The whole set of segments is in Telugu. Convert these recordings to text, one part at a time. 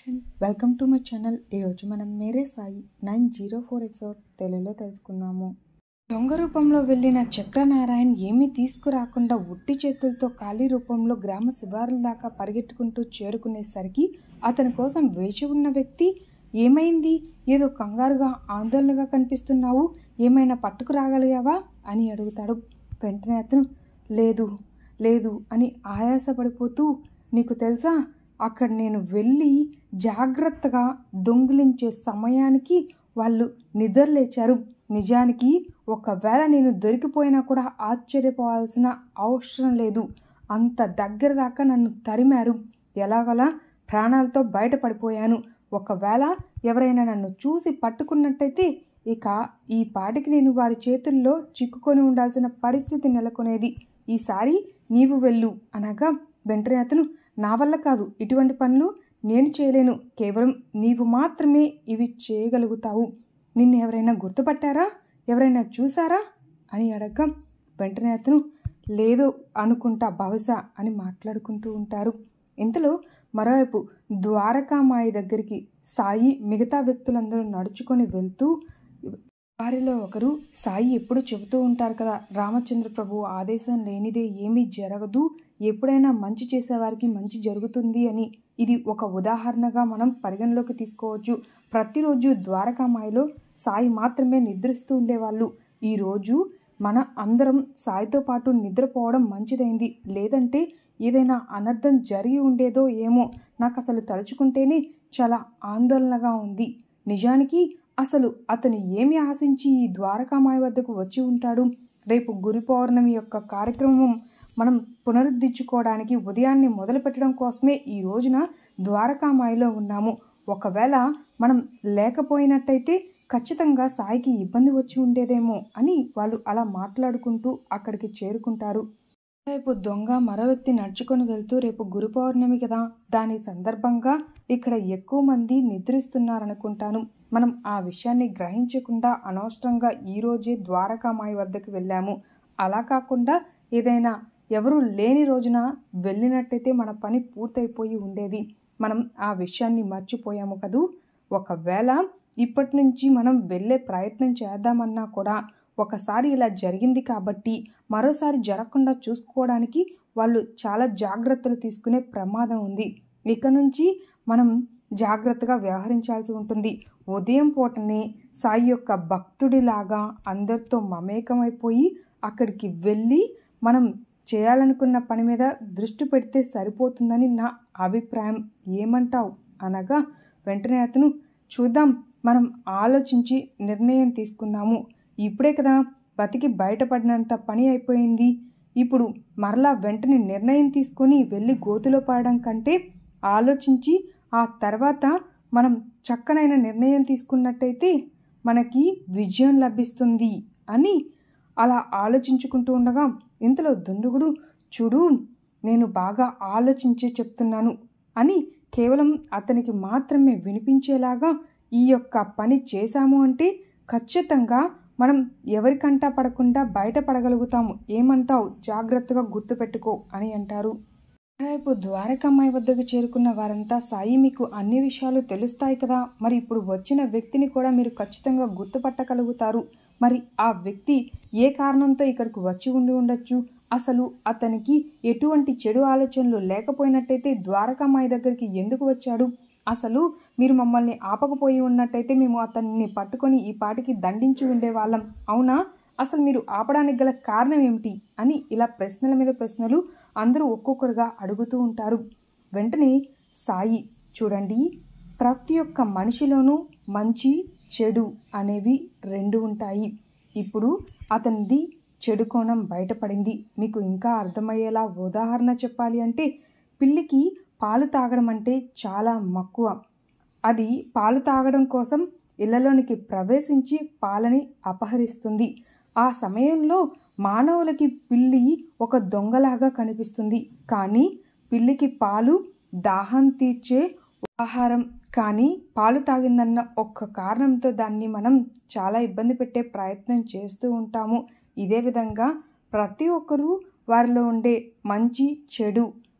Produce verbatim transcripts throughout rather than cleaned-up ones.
Friend, welcome to my channel. ఈరోజు మనం Mere Sai nine zero four episode తెలుగులో తెలుసుకుందాము. దొంగ రూపంలో వెళ్ళిన చక్రనారాయణ్ ఏమీ తీసుకురాకుండా ఉట్టి చేతులతో ఖాళీ రూపంలో గ్రామ శివారుల దాకా పరిగెట్టుకుంటూ చేరుకునేసరికి అతని కోసం వేచి ఉన్న వ్యక్తి, ఏమైంది, ఏదో కంగారుగా ఆందోళనగా కనిపిస్తున్నావు, ఏమైనా పట్టుకు రాగలిగావా అని అడుగుతాడు. వెంటనే అతను లేదు లేదు అని ఆయాసపడిపోతూ, నీకు తెలుసా, అక్కడ నేను వెళ్ళి జాగ్రత్తగా దొంగిలించే సమయానికి వాళ్ళు నిద్రలేచారు. నిజానికి ఒకవేళ నేను దొరికిపోయినా కూడా ఆశ్చర్యపోవాల్సిన అవసరం లేదు. అంత దగ్గర దాకా నన్ను తరిమారు. ఎలాగలా ప్రాణాలతో బయటపడిపోయాను. ఒకవేళ ఎవరైనా నన్ను చూసి పట్టుకున్నట్టయితే ఇక ఈ పాటికి నేను వారి చేతుల్లో చిక్కుకొని ఉండాల్సిన పరిస్థితి నెలకొనేది. ఈసారి నీవు వెళ్ళు అనగా వెంటనే అతను, నా వల్ల కాదు, ఇటువంటి పనులు నేను చేయలేను, కేవలం నీవు మాత్రమే ఇవి చేయగలుగుతావు. నిన్ను ఎవరైనా గుర్తుపట్టారా, ఎవరైనా చూసారా అని అడగగా వెంటనే అతను, లేదు అనుకుంటా బహుశా అని మాట్లాడుకుంటూ ఉంటారు. ఇంతలో మరోవైపు ద్వారకామాయి దగ్గరికి సాయి మిగతా వ్యక్తులందరూ నడుచుకొని వెళ్తూ, వారిలో ఒకరు, సాయి ఎప్పుడు చెబుతూ ఉంటారు కదా, రామచంద్ర ప్రభు ఆదేశం లేనిదే ఏమీ జరగదు, ఎప్పుడైనా మంచి చేసేవారికి మంచి జరుగుతుంది అని. ఇది ఒక ఉదాహరణగా మనం పరిగణలోకి తీసుకోవచ్చు. ప్రతిరోజు ద్వారకామాయిలో సాయి మాత్రమే నిద్రిస్తూ ఉండేవాళ్ళు. ఈరోజు మన అందరం సాయితో పాటు నిద్రపోవడం మంచిదైంది. లేదంటే ఏదైనా అనర్థం జరిగి ఉండేదో ఏమో. నాకు అసలు తలుచుకుంటేనే చాలా ఆందోళనగా ఉంది. నిజానికి అసలు అతను ఏమి ఆశించి ఈ ద్వారకామాయి వద్దకు వచ్చి ఉంటాడు? రేపు గురు పౌర్ణమి యొక్క కార్యక్రమం మనం పునరుద్ధరించుకోవడానికి ఉదయాన్నే మొదలు పెట్టడం కోసమే ఈ రోజున ద్వారకామాయిలో ఉన్నాము. ఒకవేళ మనం లేకపోయినట్టయితే ఖచ్చితంగా సాయికి ఇబ్బంది వచ్చి ఉండేదేమో అని వాళ్ళు అలా మాట్లాడుకుంటూ అక్కడికి చేరుకుంటారు. రేపు దొంగ మరో వ్యక్తి నడుచుకొని వెళ్తూ, రేపు గురు పౌర్ణమి కదా, దాని సందర్భంగా ఇక్కడ ఎక్కువ మంది నిద్రిస్తున్నారనుకుంటాను. మనం ఆ విషయాన్ని గ్రహించకుండా అనవసరంగా ఈరోజే ద్వారకామాయి వద్దకు వెళ్ళాము. అలా కాకుండా ఏదైనా ఎవరు లేని రోజున వెళ్ళినట్టయితే మన పని పూర్తయిపోయి ఉండేది. మనం ఆ విషయాన్ని మర్చిపోయాము కదూ. ఒకవేళ ఇప్పటి నుంచి మనం వెళ్ళే ప్రయత్నం చేద్దామన్నా కూడా ఒకసారి ఇలా జరిగింది కాబట్టి మరోసారి జరగకుండా చూసుకోవడానికి వాళ్ళు చాలా జాగ్రత్తలు తీసుకునే ప్రమాదం ఉంది. ఇక నుంచి మనం జాగ్రత్తగా వ్యవహరించాల్సి ఉంటుంది. ఉదయం పూటనే సాయి యొక్క భక్తుడిలాగా అందరితో మమేకమైపోయి అక్కడికి వెళ్ళి మనం చేయాలనుకున్న పని మీద దృష్టి పెడితే సరిపోతుందని నా అభిప్రాయం. ఏమంటావు అనగా వెంటనే అతను, చూద్దాం, మనం ఆలోచించి నిర్ణయం తీసుకుందాము. ఇప్పుడే కదా బతికి బయటపడినంత పని అయిపోయింది. ఇప్పుడు మరలా వెంటనే నిర్ణయం తీసుకొని వెళ్ళి గోతులో పడడం కంటే ఆలోచించి ఆ తర్వాత మనం చక్కనైన నిర్ణయం తీసుకున్నట్టయితే మనకి విజయం లభిస్తుంది అని అలా ఆలోచించుకుంటూ ఉండగా ఇంతలో దుండుగుడు, చూడు, నేను బాగా ఆలోచించే చెప్తున్నాను అని కేవలం అతనికి మాత్రమే వినిపించేలాగా ఈ యొక్క పని చేశాము అంటే ఖచ్చితంగా మనం ఎవరికంటా పడకుండా బయటపడగలుగుతాము. ఏమంటావు, జాగ్రత్తగా గుర్తుపెట్టుకో అని అంటారు. రేపు ద్వారకామాయి వద్దకు చేరుకున్న వారంతా, సాయి మీకు అన్ని విషయాలు తెలుస్తాయి కదా, మరి ఇప్పుడు వచ్చిన వ్యక్తిని కూడా మీరు ఖచ్చితంగా గుర్తుపట్టగలుగుతారు. మరి ఆ వ్యక్తి ఏ కారణంతో ఇక్కడికి వచ్చి ఉండి ఉండొచ్చు? అసలు అతనికి ఎటువంటి చెడు ఆలోచనలు లేకపోయినట్టయితే ద్వారకామాయి దగ్గరికి ఎందుకు వచ్చాడు? అసలు మీరు మమ్మల్ని ఆపకపోయి ఉన్నట్టయితే మేము అతన్ని పట్టుకొని ఈ పాటికి దండించి ఉండేవాళ్ళం, అవునా? అసలు మీరు ఆపడానికి గల కారణం ఏమిటి అని ఇలా ప్రశ్నల మీద ప్రశ్నలు అందరూ ఒక్కొక్కరుగా అడుగుతూ ఉంటారు. వెంటనే సాయి, చూడండి, ప్రతి ఒక్క మనిషిలోనూ మంచి చెడు అనేవి రెండు ఉంటాయి. ఇప్పుడు అతనిది చెడు కోణం బయటపడింది. మీకు ఇంకా అర్థమయ్యేలా ఉదాహరణ చెప్పాలి అంటే, పిల్లికి పాలు తాగడం అంటే చాలా మక్కువ. అది పాలు తాగడం కోసం ఇళ్లలోనికి ప్రవేశించి పాలని అపహరిస్తుంది. ఆ సమయంలో మానవులకి పిల్లి ఒక దొంగలాగా కనిపిస్తుంది. కానీ పిల్లికి పాలు దాహం తీర్చే ఆహారం. కానీ పాలు తాగిందన్న ఒక్క కారణంతో దాన్ని మనం చాలా ఇబ్బంది పెట్టే ప్రయత్నం చేస్తూ ఉంటాము. ఇదే విధంగా ప్రతి ఒక్కరూ వారిలో ఉండే మంచి చెడు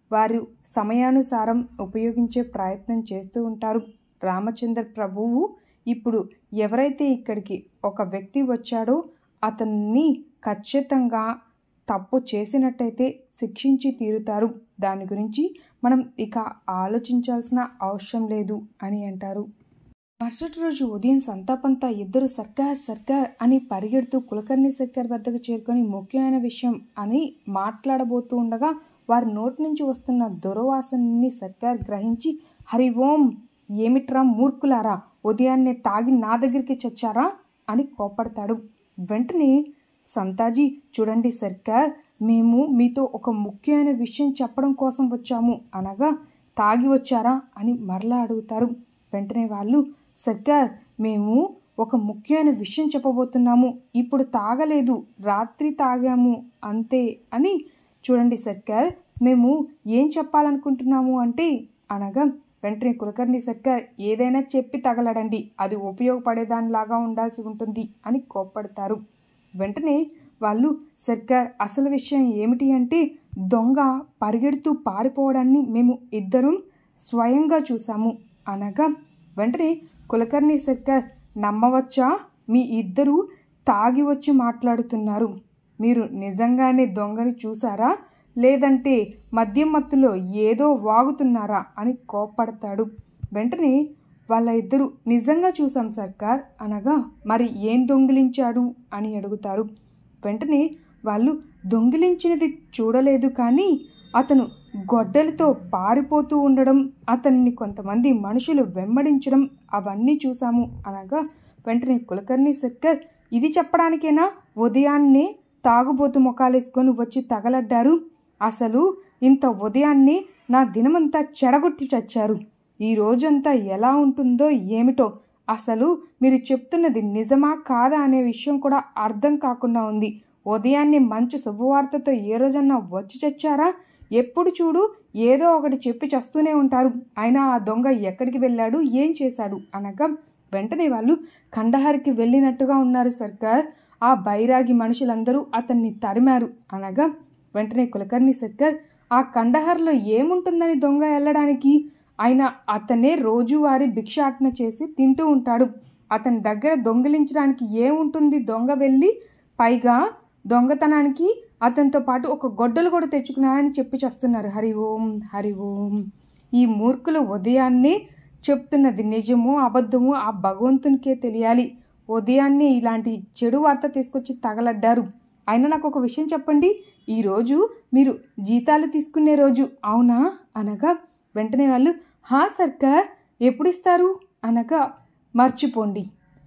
వారు సమయానుసారం ఉపయోగించే ప్రయత్నం చేస్తూ ఉంటారు. రామచంద్ర ప్రభువు ఇప్పుడు ఎవరైతే ఇక్కడికి ఒక వ్యక్తి వచ్చాడో అతన్ని ఖచ్చితంగా తప్పు చేసినట్టయితే శిక్షించి తీరుతారు. దాని గురించి మనం ఇక ఆలోచించాల్సిన అవసరం లేదు అని అంటారు. మరుసటి రోజు ఉదయం సంతాపంతా ఇద్దరు సర్కార్ సర్కార్ అని పరిగెడుతూ కులకర్ణి సర్కార్ వద్దకు చేరుకొని ముఖ్యమైన విషయం అని మాట్లాడబోతూ ఉండగా వారి నోటి నుంచి వస్తున్న దుర్వాసనని సర్కార్ గ్రహించి, హరి ఓం, ఏమిట్రా మూర్ఖులారా, ఉదయాన్నే తాగి నా దగ్గరికి చచ్చారా అని కోపడతాడు. వెంటనే సంతాజీ, చూడండి సర్కార్, మేము మీతో ఒక ముఖ్యమైన విషయం చెప్పడం కోసం వచ్చాము అనగా, తాగి వచ్చారా అని మరలా అడుగుతారు. వెంటనే వాళ్ళు, సర్కార్, మేము ఒక ముఖ్యమైన విషయం చెప్పబోతున్నాము, ఇప్పుడు తాగలేదు, రాత్రి తాగాము అంతే అని. చూడండి సర్కార్, మేము ఏం చెప్పాలనుకుంటున్నాము అంటే అనగా, వెంటనే కులకర్ణి సర్కార్, ఏదైనా చెప్పి తగలడండి, అది ఉపయోగపడేదానిలాగా ఉండాల్సి ఉంటుంది అని కోప్పడతారు. వెంటనే వాళ్ళు, సర్కార్, అసలు విషయం ఏమిటి అంటే దొంగ పరిగెడుతూ పారిపోవడాన్ని మేము ఇద్దరం స్వయంగా చూసాము అనగా, వెంటనే కులకర్ణి సర్కార్, నమ్మవచ్చా, మీ ఇద్దరు తాగి వచ్చి మాట్లాడుతున్నారు, మీరు నిజంగానే దొంగని చూసారా లేదంటే మద్యం మత్తులో ఏదో వాగుతున్నారా అని కోప్పడతాడు. వెంటనే వాళ్ళ ఇద్దరు, నిజంగా చూసాం సర్కార్ అనగా, మరి ఏం దొంగిలించాడు అని అడుగుతారు. వెంటనే వాళ్ళు, దొంగిలించినది చూడలేదు కానీ అతను గొడ్డలతో పారిపోతూ ఉండడం, అతన్ని కొంతమంది మనుషులు వెంబడించడం అవన్నీ చూసాము అనగా, వెంటనే కులకర్ణి సర్కార్, ఇది చెప్పడానికేనా ఉదయాన్నే తాగుబోతు ముఖాలేసుకొని వచ్చి తగలడ్డారు, అసలు ఇంత ఉదయాన్నే నా దినమంతా చెడగొట్టి చచ్చారు, ఈ రోజంతా ఎలా ఉంటుందో ఏమిటో, అసలు మీరు చెప్తున్నది నిజమా కాదా అనే విషయం కూడా అర్థం కాకుండా ఉంది, ఉదయాన్నే మంచి శుభవార్తతో ఏ రోజన్నా వచ్చి చచ్చారా, ఎప్పుడు చూడు ఏదో ఒకటి చెప్పి చస్తూనే ఉంటారు, అయినా ఆ దొంగ ఎక్కడికి వెళ్ళాడు, ఏం చేశాడు అనగా, వెంటనే వాళ్ళు, కండహార్కి వెళ్ళినట్టుగా ఉన్నారు సర్కార్, ఆ బైరాగి మనుషులందరూ అతన్ని తరిమారు అనగా, వెంటనే కులకర్ణి సర్కార్, ఆ కండహార్లో ఏముంటుందని దొంగ వెళ్ళడానికి, ఆయన అతనే రోజువారీ భిక్షాటన చేసి తింటూ ఉంటాడు, అతని దగ్గర దొంగిలించడానికి ఏముంటుంది, దొంగ వెళ్ళి పైగా దొంగతనానికి అతనితో పాటు ఒక గొడ్డలు కూడా తెచ్చుకున్నారని చెప్పి చేస్తున్నారు. హరి ఓం హరి ఓం. ఈ మూర్ఖులు ఉదయాన్నే చెప్తున్నది నిజమో అబద్ధమో ఆ భగవంతునికే తెలియాలి, ఉదయాన్నే ఇలాంటి చెడు వార్త తీసుకొచ్చి తగలడ్డారు. అయినా నాకు ఒక విషయం చెప్పండి, ఈరోజు మీరు జీతాలు తీసుకునే రోజు అవునా అనగా, వెంటనే వాళ్ళు, హా సర్కార్, ఎప్పుడు ఇస్తారు అనగా, మర్చిపోండి,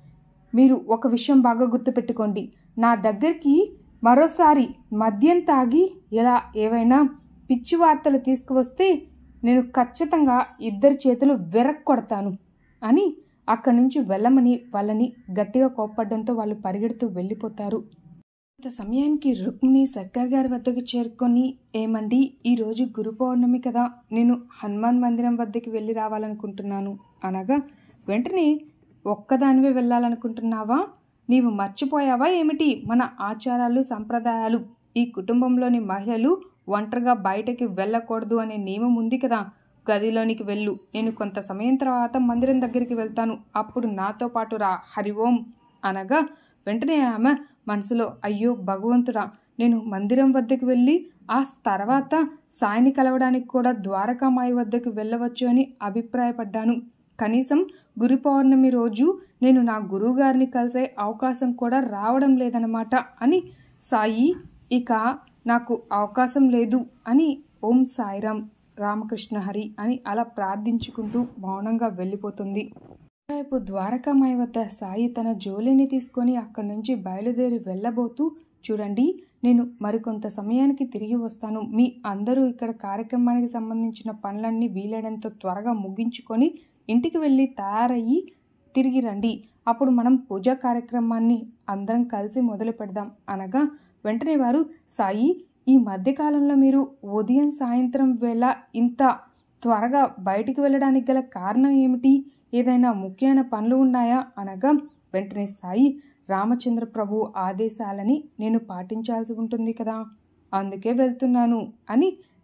మీరు ఒక విషయం బాగా గుర్తుపెట్టుకోండి, నా దగ్గరికి మరోసారి మద్యం తాగి ఇలా ఏవైనా పిచ్చి వార్తలు తీసుకువస్తే నేను ఖచ్చితంగా ఇద్దరి చేతులు విరక్కొడతాను అని అక్కడి నుంచి వెళ్ళమని వాళ్ళని గట్టిగా కోప్పడంతో వాళ్ళు పరిగెడుతూ వెళ్ళిపోతారు. ఇంత సమయానికి రుక్మిణి సర్కార్ గారి వద్దకు చేరుకొని, ఏమండి, ఈరోజు గురు పౌర్ణమి కదా, నేను హనుమాన్ మందిరం వద్దకి వెళ్ళి రావాలనుకుంటున్నాను అనగా, వెంటనే ఒక్కదానివే వెళ్ళాలనుకుంటున్నావా, నీవు మర్చిపోయావా ఏమిటి మన ఆచారాలు సంప్రదాయాలు, ఈ కుటుంబంలోని మహిళలు ఒంటరిగా బయటకి వెళ్ళకూడదు అనే నియమం ఉంది కదా, గదిలోనికి వెళ్ళు, నేను కొంత సమయం తర్వాత మందిరం దగ్గరికి వెళ్తాను, అప్పుడు నాతో పాటు రా, హరి ఓం అనగా, వెంటనే ఆమె మనసులో, అయ్యో భగవంతుడా, నేను మందిరం వద్దకు వెళ్ళి ఆ తర్వాత సాయిని కలవడానికి కూడా ద్వారకామాయి వద్దకు వెళ్ళవచ్చు అని అభిప్రాయపడ్డాను, కనీసం గురు పౌర్ణమి రోజు నేను నా గురువు గారిని కలిసే అవకాశం కూడా రావడం లేదన్నమాట అని, సాయి ఇక నాకు అవకాశం లేదు అని ఓం సాయిరామ్ రామకృష్ణ హరి అని అలా ప్రార్థించుకుంటూ మౌనంగా వెళ్ళిపోతుంది. రేపు ద్వారకామాయి వద్ద సాయి తన జోలిని తీసుకొని అక్కడి నుంచి బయలుదేరి వెళ్ళబోతూ, చూడండి, నేను మరికొంత సమయానికి తిరిగి వస్తాను, మీ అందరూ ఇక్కడ కార్యక్రమానికి సంబంధించిన పనులన్నీ వీలైనంత త్వరగా ముగించుకొని ఇంటికి వెళ్ళి తయారయ్యి తిరిగి రండి, అప్పుడు మనం పూజా కార్యక్రమాన్ని అందరం కలిసి మొదలు పెడదాం అనగా, వెంటనే వారు, సాయి, ఈ మధ్యకాలంలో మీరు ఉదయం సాయంత్రం వేళ ఇంత త్వరగా బయటికి వెళ్ళడానికి గల కారణం ఏమిటి, ఏదైనా ముఖ్యమైన పనులు ఉన్నాయా అనగా, వెంటనే సాయి, రామచంద్ర ప్రభు ఆదేశాలని నేను పాటించాల్సి ఉంటుంది కదా, అందుకే వెళ్తున్నాను అని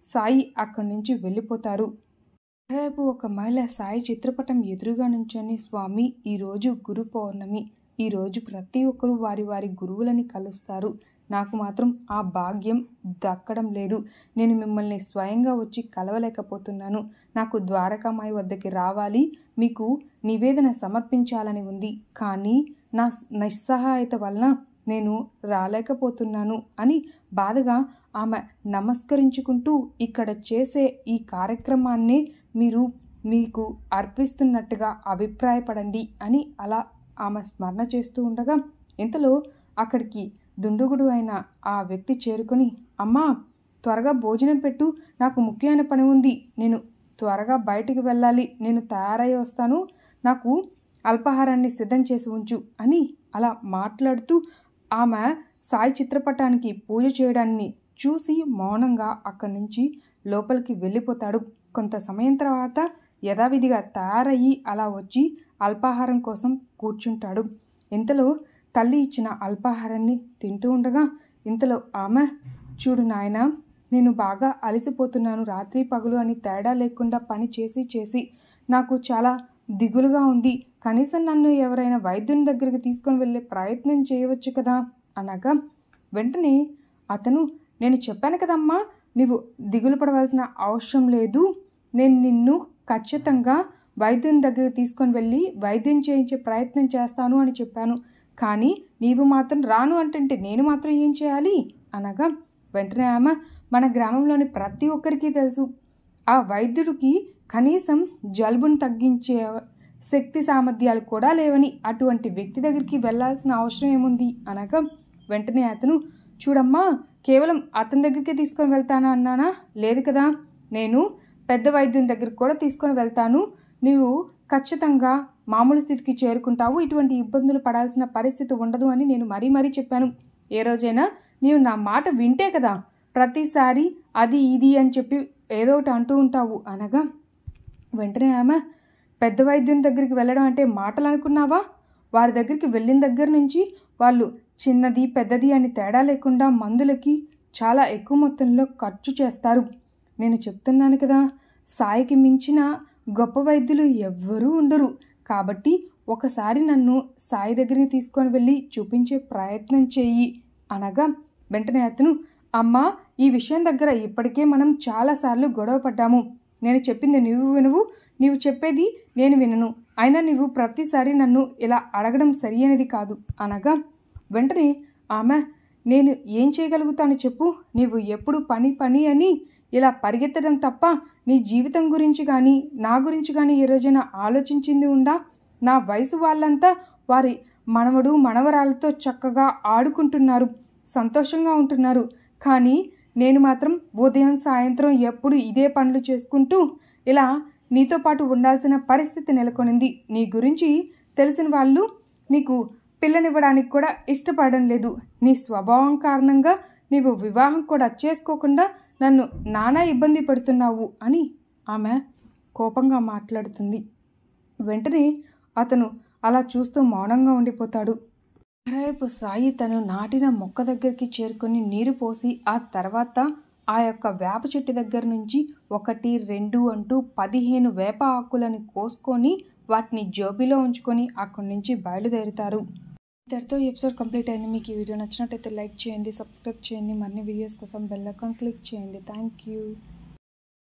సాయి అక్కడి నుంచి వెళ్ళిపోతారు. రేపు ఒక మహిళ సాయి చిత్రపటం ఎదురుగా నుంచొని, స్వామి ఈరోజు గురు పౌర్ణమి, ఈరోజు ప్రతి ఒక్కరూ వారి వారి గురువులని కలుస్తారు, నాకు మాత్రం ఆ భాగ్యం దక్కడం లేదు, నేను మిమ్మల్ని స్వయంగా వచ్చి కలవలేకపోతున్నాను, నాకు ద్వారకామాయి వద్దకి రావాలి, మీకు నివేదన సమర్పించాలని ఉంది, కానీ నా నిస్సహాయత వలన నేను రాలేకపోతున్నాను అని బాధగా ఆమె నమస్కరించుకుంటూ, ఇక్కడ చేసే ఈ కార్యక్రమాన్ని మీరు మీకు అర్పిస్తున్నట్టుగా అభిప్రాయపడండి అని అలా ఆమె స్మరణ చేస్తూ ఉండగా, ఇంతలో అక్కడికి దుండుగుడు అయిన ఆ వ్యక్తి చేరుకొని, అమ్మా త్వరగా భోజనం పెట్టు, నాకు ముఖ్యమైన పని ఉంది, నేను త్వరగా బయటికి వెళ్ళాలి, నేను తయారై వస్తాను, నాకు అల్పాహారాన్ని సిద్ధం చేసి ఉంచు అని అలా మాట్లాడుతూ ఆమె సాయి చిత్రపటానికి పూజ చేయడాన్ని చూసి మౌనంగా అక్కడి నుంచి లోపలికి వెళ్ళిపోతాడు. కొంత సమయం తర్వాత యథావిధిగా తయారయ్యి అలా వచ్చి అల్పాహారం కోసం కూర్చుంటాడు. ఇంతలో తల్లి ఇచ్చిన అల్పాహారాన్ని తింటూ ఉండగా, ఇంతలో ఆమె, చూడు నాయనా, నేను బాగా అలసిపోతున్నాను, రాత్రి పగలు అని తేడా లేకుండా పని చేసి చేసి నాకు చాలా దిగులుగా ఉంది, కనీసం నన్ను ఎవరైనా వైద్యుని దగ్గరికి తీసుకొని వెళ్ళే ప్రయత్నం చేయవచ్చు కదా అనగా, వెంటనే అతను, నేను చెప్పాను కదమ్మా, నీవు దిగులు పడవలసిన అవసరం లేదు, నేను నిన్ను ఖచ్చితంగా వైద్యుని దగ్గరికి తీసుకొని వెళ్ళి వైద్యం చేయించే ప్రయత్నం చేస్తాను అని చెప్పాను, కానీ నీవు మాత్రం రాను అంటే నేను మాత్రం ఏం చేయాలి అనగా, వెంటనే ఆమె, మన గ్రామంలోని ప్రతి ఒక్కరికి తెలుసు, ఆ వైద్యుడికి కనీసం జలుబును తగ్గించే శక్తి సామర్థ్యాలు కూడా లేవని, అటువంటి వ్యక్తి దగ్గరికి వెళ్ళాల్సిన అవసరం ఏముంది అనగా, వెంటనే అతను, చూడమ్మా, కేవలం అతని దగ్గరికి తీసుకొని వెళ్తానా అన్నానా, లేదు కదా, నేను పెద్ద వైద్యుని దగ్గరికి కూడా తీసుకొని వెళ్తాను, నీవు ఖచ్చితంగా మామూలు స్థితికి చేరుకుంటావు, ఇటువంటి ఇబ్బందులు పడాల్సిన పరిస్థితి ఉండదు అని నేను మరీ మరీ చెప్పాను, ఏ రోజైనా నీవు నా మాట వింటే కదా, ప్రతిసారి అది ఇది అని చెప్పి ఏదో ఒకటి అంటూ ఉంటావు అనగా, వెంటనే ఆమె, పెద్ద వైద్యుని దగ్గరికి వెళ్ళడం అంటే మాటలు అనుకున్నావా, వారి దగ్గరికి వెళ్ళిన దగ్గర నుంచి వాళ్ళు చిన్నది పెద్దది అని తేడా లేకుండా మందులకి చాలా ఎక్కువ మొత్తంలో ఖర్చు చేస్తారు, నేను చెప్తున్నాను కదా, సాయికి మించిన గొప్ప వైద్యులు ఎవ్వరూ ఉండరు, కాబట్టి ఒకసారి నన్ను సాయి దగ్గరికి తీసుకొని వెళ్ళి చూపించే ప్రయత్నం చేయి అనగా, వెంటనే అతను, అమ్మా ఈ విషయం దగ్గర ఇప్పటికే మనం చాలాసార్లు గొడవ పడ్డాము, నేను చెప్పింది నువ్వు వినవు, నీవు చెప్పేది నేను వినను, అయినా నీవు ప్రతిసారి నన్ను ఇలా అడగడం సరి అనేది కాదు అనగా, వెంటనే ఆమె, నేను ఏం చేయగలుగుతాను చెప్పు, నీవు ఎప్పుడు పని పని అని ఇలా పరిగెత్తడం తప్ప నీ జీవితం గురించి కానీ నా గురించి కానీ ఏ రోజైనా ఆలోచించింది ఉందా, నా వయసు వాళ్ళంతా వారి మనవడు మనవరాలతో చక్కగా ఆడుకుంటున్నారు, సంతోషంగా ఉంటున్నారు, కానీ నేను మాత్రం ఉదయం సాయంత్రం ఎప్పుడు ఇదే పనులు చేసుకుంటూ ఇలా నీతో పాటు ఉండాల్సిన పరిస్థితి నెలకొనింది, నీ గురించి తెలిసిన వాళ్ళు నీకు పిల్లనివ్వడానికి కూడా ఇష్టపడడం లేదు, నీ స్వభావం కారణంగా నీవు వివాహం కూడా చేసుకోకుండా నన్ను నానా ఇబ్బంది పెడుతున్నావు అని ఆమె కోపంగా మాట్లాడుతుంది. వెంటనే అతను అలా చూస్తూ మౌనంగా ఉండిపోతాడు. రేపు సాయి తను నాటిన మొక్క దగ్గరికి చేరుకొని నీరు పోసి, ఆ తర్వాత ఆ యొక్క వేప చెట్టు దగ్గర నుంచి ఒకటి రెండు అంటూ పదిహేను వేప ఆకులను కోసుకొని వాటిని జోబీలో ఉంచుకొని అక్కడి నుంచి బయలుదేరుతారు. ఇంతటితో ఎపిసోడ్ కంప్లీట్ అయింది. మీకు ఈ వీడియో నచ్చినట్టయితే లైక్ చేయండి, సబ్స్క్రైబ్ చేయండి, మరిన్ని వీడియోస్ కోసం బెల్ ఐకాన్ క్లిక్ చేయండి. Thank you.